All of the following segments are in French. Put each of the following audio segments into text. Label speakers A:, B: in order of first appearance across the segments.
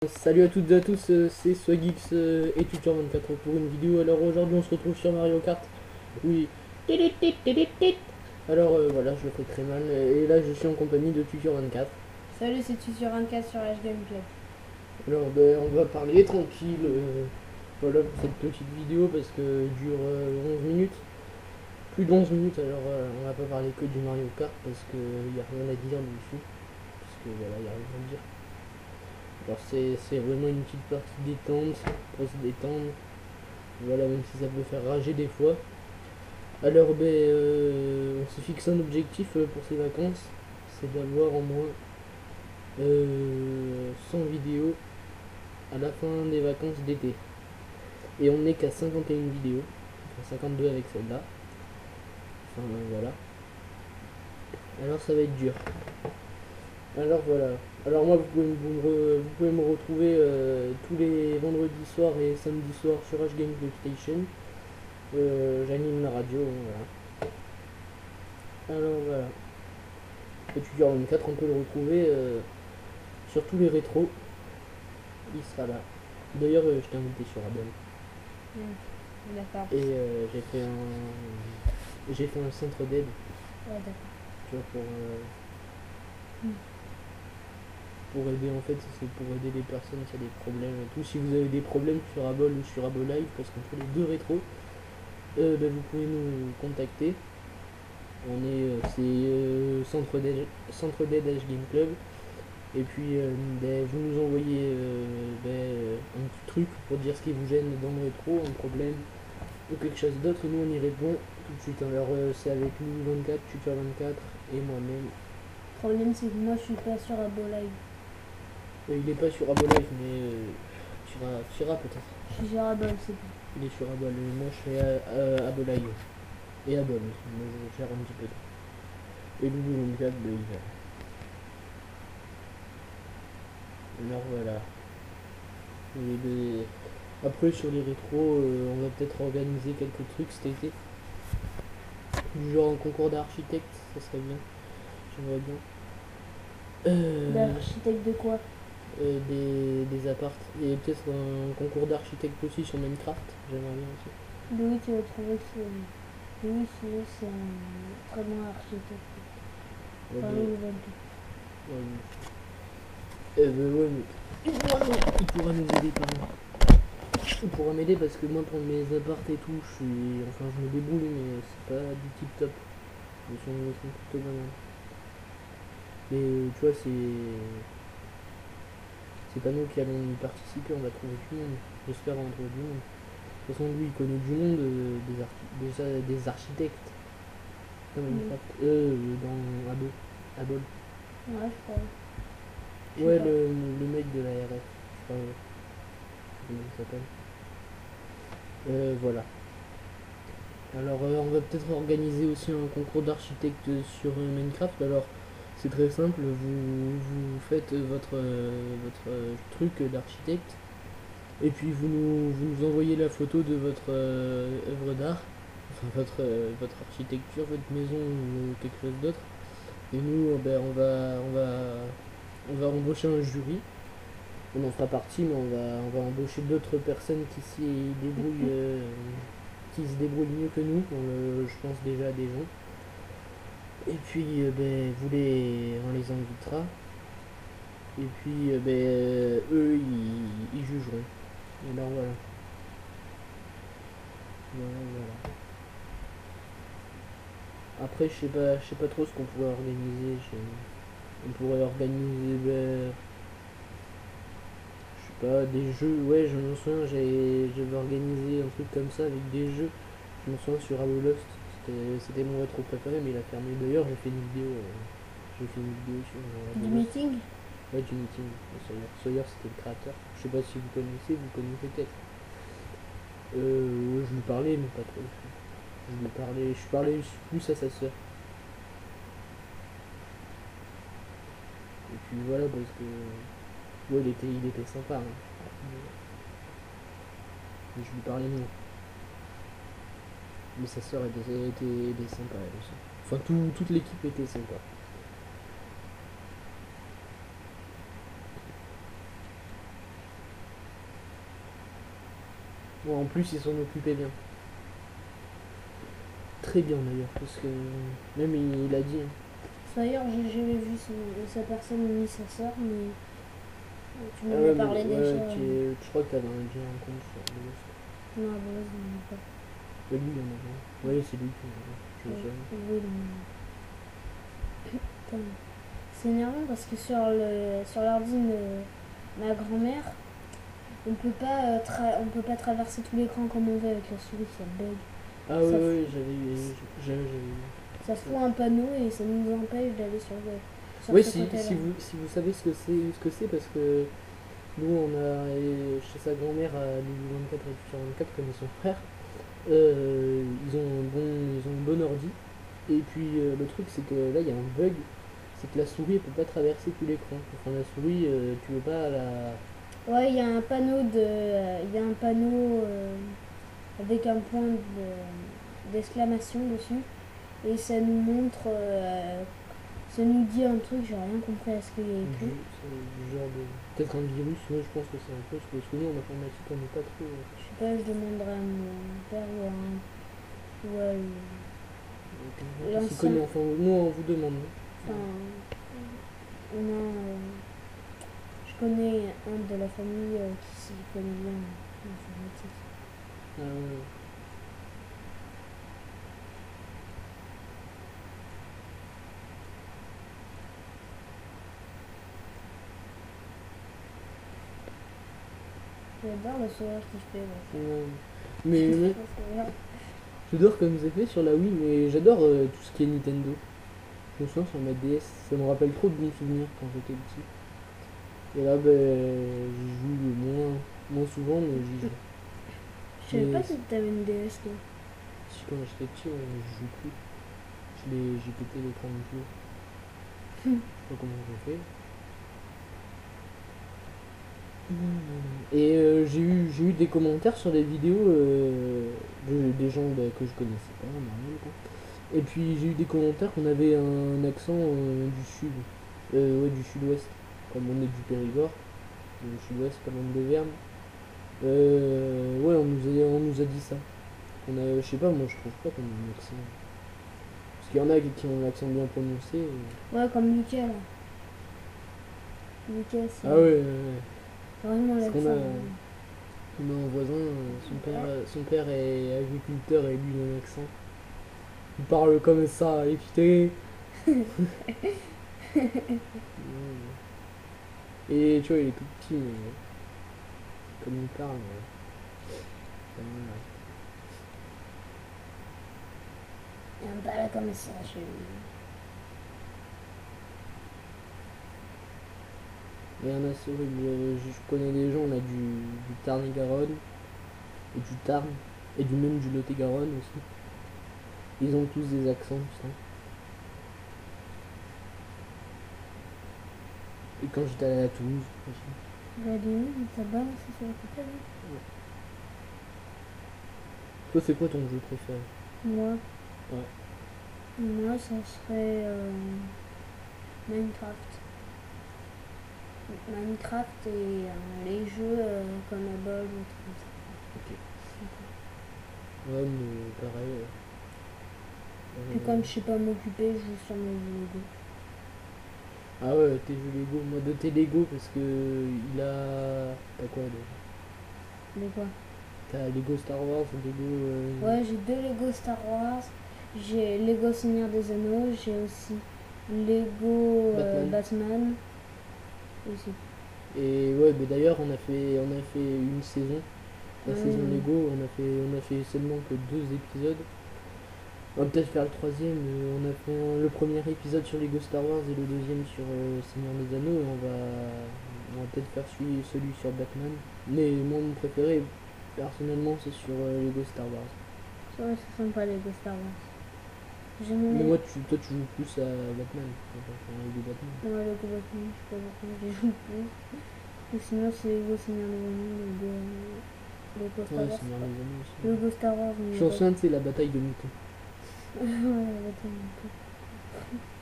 A: Salut à toutes et à tous, c'est Swagix et Tutor24 pour une vidéo. Alors aujourd'hui on se retrouve sur Mario Kart. Oui. Alors voilà, je le fais très mal. Et là je suis en compagnie de Tutor24.
B: Salut, c'est tu sur 24 sur H Gameplay.
A: Alors ben, on va parler tranquille. Voilà pour cette petite vidéo parce que dure 11 minutes. Plus d'11 minutes, alors on va pas parler que du Mario Kart parce qu'il n'y a rien à dire dessus. Parce que voilà, il n'y a rien à dire. Alors c'est vraiment une petite partie détente, pour se détendre. Voilà, même si ça peut faire rager des fois. Alors ben on se fixe un objectif pour ces vacances, c'est d'avoir au moins 100 vidéos à la fin des vacances d'été. Et on n'est qu'à 51 vidéos, enfin 52 avec celle-là. Enfin voilà. Alors ça va être dur. Alors voilà. Alors moi vous pouvez me retrouver tous les vendredis soirs et samedis soirs sur H Gameplay Station. J'anime la radio, voilà. Alors voilà. Étudiant 24, on peut le retrouver sur tous les rétros. Il sera là. D'ailleurs, je t'ai invité sur Abel.
B: D'accord.
A: Et j'ai fait un centre d'aide,
B: Ouais, d'accord.
A: tu vois,
B: Mm.
A: pour aider en fait, c'est pour aider les personnes qui ont des problèmes et tout. Si vous avez des problèmes sur Abel ou sur Abo Live, parce qu'on fait les deux rétros, vous pouvez nous contacter. On est, centre d'aide H Game Club. Et puis vous nous envoyez un petit truc pour dire ce qui vous gêne dans le rétro, un problème ou quelque chose d'autre, et nous on y répond tout de suite. Alors c'est avec nous 24, Tuteur 24 et moi-même.
B: Le problème, c'est que moi, je suis pas sur Abo Live.
A: Il est pas sur Abolive, mais tu iras peut-être.
B: Je suis sur Abo, c'est tout.
A: Il est sur Abol, moi je fais Abolive. Et Abol aussi, moi je gère un petit peu. Et Loulou 24, il gère. Alors voilà. Après sur les rétros, on va peut-être organiser quelques trucs cet été. Du genre un concours d'architecte, ça serait bien. J'aimerais bien.
B: L'architecte de quoi?
A: Des apparts. Et peut-être un concours d'architecte aussi sur Minecraft. J'aimerais bien aussi.
B: Louis, tu vas trouver que c'est. Louis, c'est un très bon architecte.
A: Ouais,
B: Enfin, Louis Vuitton.
A: ouais, mais il pourra nous aider quand même. Il pourra m'aider parce que moi pour mes apparts et tout, je me débrouille, mais c'est pas du tip top. Ils sont plutôt pas mal. Mais tu vois, c'est pas nous qui allons y participer, on va trouver du monde. J'espère qu'on va trouver du monde. De toute façon, lui, il connaît du monde, des architectes. Dans Minecraft. Dans Abol.
B: Ouais, je crois.
A: Ouais, le mec de la RF. Je crois, comment il s'appelle. Voilà. Alors, on va peut-être organiser aussi un concours d'architecte sur Minecraft. Alors, c'est très simple. Vous faites votre truc d'architecte. Et puis, vous nous envoyez la photo de votre œuvre d'art. Enfin, votre architecture, votre maison ou quelque chose d'autre. Et nous, on va embaucher un jury. On en fera partie, mais on va embaucher d'autres personnes qui se débrouillent mieux que nous. Je pense déjà à des gens. Et puis, on les invitera. Et puis, eux, ils jugeront. Et alors voilà. Voilà. Après, je sais pas trop ce qu'on pourrait organiser. On pourrait organiser, je sais pas, des jeux. Ouais, je me souviens, j'avais organisé un truc comme ça avec des jeux. Je me souviens sur Lost. C'était mon rétro préféré, mais il a fermé. D'ailleurs, j'ai fait une vidéo sur
B: Du
A: Lost.
B: meeting?
A: Ouais, du meeting. Sawyer, c'était le créateur. Je sais pas si vous connaissez peut-être. Je lui parlais, mais pas trop. Je parlais plus à sa soeur. Et puis voilà, parce que ouais, il était sympa, hein. Mais je lui parlais moins. Mais sa soeur était sympa, elle aussi. Enfin, toute l'équipe était sympa. Ouais, en plus, ils s'en occupaient bien. Très bien d'ailleurs, parce que même il a dit. Hein.
B: D'ailleurs, j'ai jamais vu sa personne ni sa sœur, mais tu
A: Ah
B: m'en as
A: ouais,
B: parlé
A: mais
B: déjà.
A: ouais, je crois que t'avais déjà un compte sur le Lost.
B: Non, à base, non, pas.
A: Mais lui, il en avait un. Ouais, c'est lui qui en avait un. Je le savais.
B: Oui, non. Putain. C'est énervant parce que sur l'ordi de ma grand-mère, on peut pas traverser tout l'écran comme on veut avec la souris, ça bug.
A: Ah ouais,
B: Ça,
A: ouais, j'avais vu.
B: ça fout un panneau et ça nous empêche d'aller sur
A: Ouais,
B: ce côté-là.
A: si vous savez ce que c'est, parce que nous, on a chez sa grand-mère à Lulu 24 et Futur 24, comme son frère, ils ont un bon ordi. Et puis le truc, c'est que là, il y a un bug, c'est que la souris, elle peut pas traverser tout l'écran. Enfin, la souris, tu veux pas la.
B: Ouais, il y a un panneau avec un point d'exclamation dessus et ça nous montre, ça nous dit un truc, j'ai rien compris à ce qu'il y a écrit.
A: C'est du genre de. Peut-être un virus, moi je pense que c'est un peu. Parce que nous, en informatique, on n'est pas trop.
B: Je sais pas, je demanderai à mon père ou à
A: S'y
B: l'ancien.
A: connaît, enfin, nous, on vous demande.
B: Enfin, on a, je connais un de la famille qui s'y connaît bien en informatique.
A: Ah ouais.
B: J'adore le sourire qu'il fait. Ouais.
A: Ouais. Mais
B: C'est bien.
A: j'adore comme c'est fait sur la Wii, mais j'adore tout ce qui est Nintendo. Je me souviens sur ma DS, ça me rappelle trop de bons souvenirs quand j'étais petit. Et là, ben, j'y joue moins souvent, mais j'y joue.
B: Je savais
A: Mais
B: pas que t'avais une DS toi.
A: si quand j'étais petit, je joue plus. J'ai pété l'écran du jeu. Je sais pas comment j'ai fait. Et j'ai eu des commentaires sur les vidéos des gens que je connaissais pas, normal quoi. Et puis j'ai eu des commentaires qu'on avait un accent du sud, ouais, du sud-ouest, comme on est du Périgord, du sud-ouest, comme on est d'Auvergne. Ouais, on nous a dit ça. Je sais pas, moi je trouve pas qu'on a un accent. Parce qu'il y en a qui ont un accent bien prononcé.
B: Ouais, comme Lucas là. Lucas, c'est
A: Ah ouais, ouais, ouais.
B: vraiment
A: Parce qu'on
B: l'accent.
A: a un voisin, son père est agriculteur et lui il a un accent. Il parle comme ça, évitez. Et tu vois, il est tout petit, mais comme il parle, ça me-
B: Il un parle comme ça.
A: il y en a, c'est horrible. Je connais des gens, on a du Tarn-et-Garonne, et du Tarn, et même du Lot-et-Garonne aussi. Ils ont tous des accents, putain. Et quand j'étais allé à Toulouse aussi.
B: Il va aller où? Ça balance sur le côté là.
A: Toi, c'est quoi ton jeu préféré?
B: Moi,
A: Ouais.
B: moi, ça serait Minecraft. Minecraft et les jeux comme Ball ou trucs comme ça.
A: Ok. Ouais, mais pareil.
B: Puis quand je sais pas m'occuper, je joue sur mes jeux Lego.
A: Ah ouais, tes jeux Lego, moi de tes Lego parce que il a. T'as quoi déjà?
B: Mais quoi?
A: T'as Lego Star Wars, Lego.
B: Ouais, j'ai deux Lego Star Wars. J'ai Lego Seigneur des Anneaux. J'ai aussi Lego Batman. Et c'est
A: Et ouais, mais d'ailleurs on a fait une saison, la saison Lego, on a fait seulement que 2 épisodes. On va peut-être faire le troisième. On a fait le premier épisode sur Lego Star Wars et le deuxième sur Seigneur des Anneaux. Et on va peut-être faire celui sur Batman. Mais moi, mon préféré, personnellement, c'est sur Lego Star Wars.
B: ouais, c'est sympa Lego Star Wars.
A: Mais moi, toi, tu joues plus à Batman. Enfin, Lego Batman.
B: Ouais, Lego Batman, je sais pas pourquoi j'y joue plus. Ou sinon, c'est Lego Seigneur des Anneaux, Lego Star
A: Ouais,
B: Wars.
A: Seigneur des Anneaux aussi.
B: Lego Star Wars, mais.
A: Je me souviens, c'est la bataille de Mouton.
B: Ouais, Batman, un peu.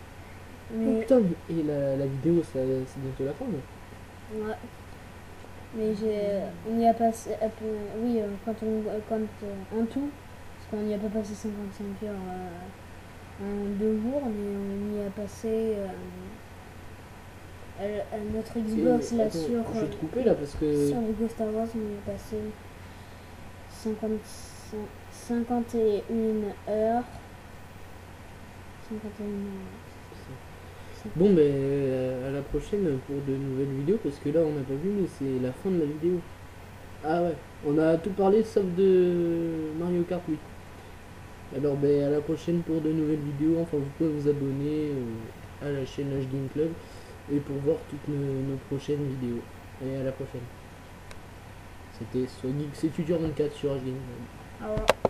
A: Oh
B: Mais.
A: putain, et la vidéo, c'est bientôt la fin, là.
B: Ouais. Mais on y a passé, oui, en tout, parce qu'on n'y a pas passé 55 heures en 2 jours, mais on y a passé à notre Xbox là
A: Attends,
B: sur,
A: je vais te couper là parce que
B: sur Lego Star Wars, on y a passé 51 heures. 51 heures.
A: bon, mais à la prochaine pour de nouvelles vidéos parce que là on n'a pas vu, mais c'est la fin de la vidéo. Ah ouais, on a tout parlé sauf de Mario Kart 8. Alors ben, à la prochaine pour de nouvelles vidéos. Enfin, vous pouvez vous abonner à la chaîne H Game Club et pour voir toutes nos prochaines vidéos. Et à la prochaine. C'était Sonic, c'est Future 24 sur H Game Club.
B: Au revoir.